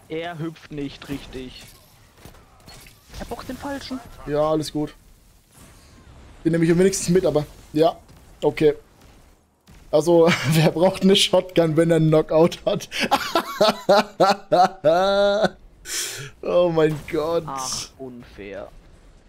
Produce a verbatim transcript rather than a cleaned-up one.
Er hüpft nicht richtig. Er boxt den Falschen. Ja, alles gut. Den nehme ich am wenigstens mit, aber... Ja, okay. Also, wer braucht eine Shotgun, wenn er einen Knockout hat? Oh mein Gott. Ach, unfair.